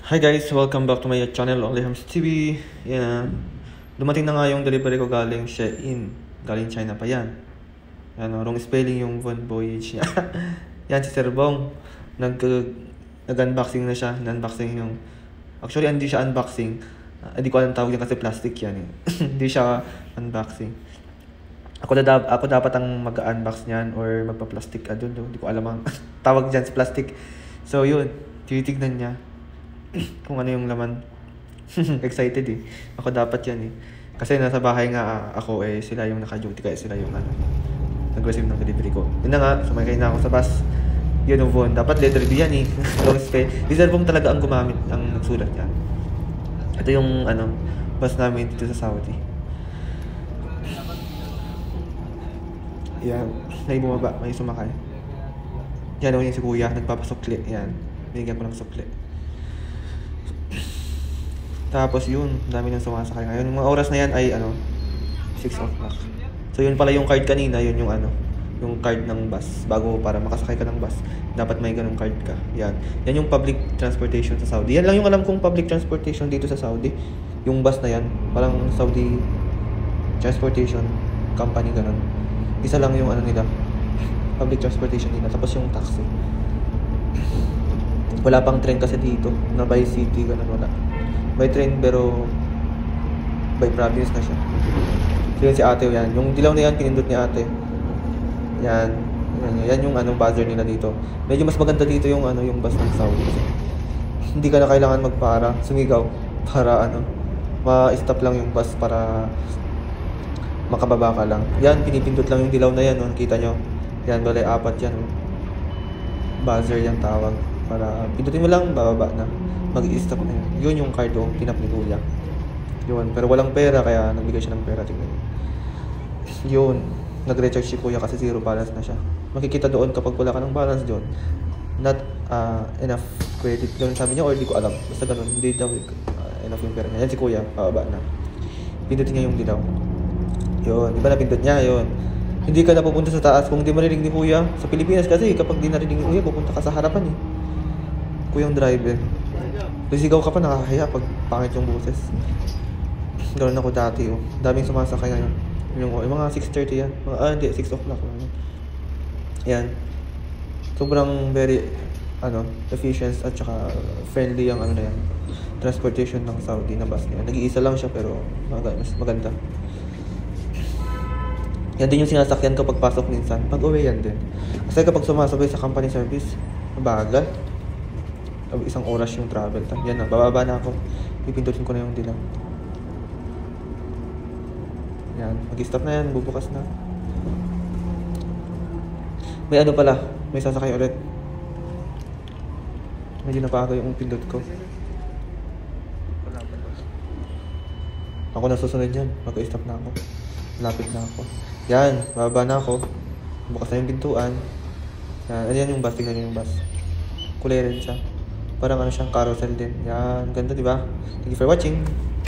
Hi guys, welcome back to my channel, Only Hams TV. Yan. Dumating na nga yung delivery ko galing Shein. Galing China pa yan. Yan, wrong spelling yung Von Voyage niya. Yan, si Sir Bong. Nag-unboxing na siya. Unboxing yung... Actually, hindi siya unboxing. Hindi ko alam tawag yan kasi plastic yan eh. Hindi siya unboxing. Ako dapat ang mag-unbox niyan or magpa-plastic. Hindi ko alam ang tawag dyan sa plastic. So yun, titignan niya kung ano yung laman. Excited eh. Ako dapat yan eh. Kasi nasa bahay nga ako eh, sila yung naka-duty kaya sila yung nag-receive ng delivery ko. Yun na nga, sumakay na ako sa bus. Yun yung Von. Dapat letter B yan eh. Long spell. Reserve talaga ang gumamit, ang nagsulat yan. Ito yung bus namin dito sa Saudi. Yan. May bumaba, may sumakay. Yan ako yung si kuya, nagpapasukli. Yan. Binigyan ko ng sukli. Tapos yun, dami nang sumasakay ngayon. Yung mga oras na yan ay 6 o'clock. So yun pala yung card kanina, yun yung yung card ng bus. Bago para makasakay ka ng bus, dapat may ganung card ka. Yan. Yan yung public transportation sa Saudi. Yan lang yung alam kong public transportation dito sa Saudi. Yung bus na yan, parang Saudi Transportation Company ganun. Isa lang yung nila, public transportation nila. Tapos yung taxi. Wala pang train kasi dito, na by city ganun wala. By train pero by province na siya. So yun si ate yan. Yung dilaw na yan, pinindot ni ate. Yan. Yan yung buzzer nila dito. Medyo mas maganda dito yung yung bus ng Saudi. Hindi ka na kailangan magpara, sumigaw para ma-stop lang yung bus para makababa ka lang. Yan, pinipindot lang yung dilaw na yan. Nakita nyo? Yan, balay 4 yan. Buzzer yan tawag. Para pindutin mo lang, bababa na. Mag-i-stop na yun. Yun yung card o tinap ni kuya. Yun. Pero walang pera, kaya nagbigay siya ng pera. Tingnan. Yun. Nag-recharge si kuya kasi 0 balance na siya. Makikita doon kapag wala ka ng balance doon. Not enough credit. Ganun sabi niya or di ko alam. Basta ganun. Hindi daw enough yung pera niya. Yan si kuya. Bababa na. Pindutin niya yung dilaw. Yun. Di ba napindot niya? Yun. Hindi ka na pupunta sa taas kung di marinig ni kuya. Sa Pilipinas kasi kapag di narinig ni kuya, pupunta ka sa harapan eh. Kuyang driver. Lisigaw ka pa, nakakahiya pag pangit yung boses. Ganoon ako dati oh. Daming sumasakay ngayon. Yung mga 6:30 yan. Hindi, 6 o'clock. Yan. Sobrang very efficient at saka friendly yung na yan. Transportation ng Saudi na bus niya. Nag-iisa lang siya pero mas maganda. Yan din yung sinasakyan ko pagpasok minsan. Pag uwi yan din. Kasi kapag sumasabay sa company service, mabagal. 1 oras yung travel time. Yan na, bababa na ako. Pipindutin ko na yung dilaw. Yan, mag-stop na yan, bubukas na. May pala, may sasakay ulit. Medyo napago yung pindot ko. Ako na susunod yan, mag-stop na ako. Lapit na ako. Yan, bababa na ako. Bukas na yung pintuan. Yan, yan yung bus, tingnan yung bus. Kulay red siya. Parang siyang carousel din. Yan, ganda diba? Thank you for watching.